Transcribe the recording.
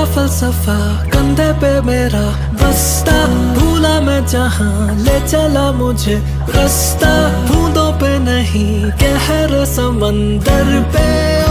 फलसफा कंधे पे मेरा बस्ता, भूला मैं जहाँ ले चला मुझे रास्ता, बूंदों पे नहीं कहर समंदर पे।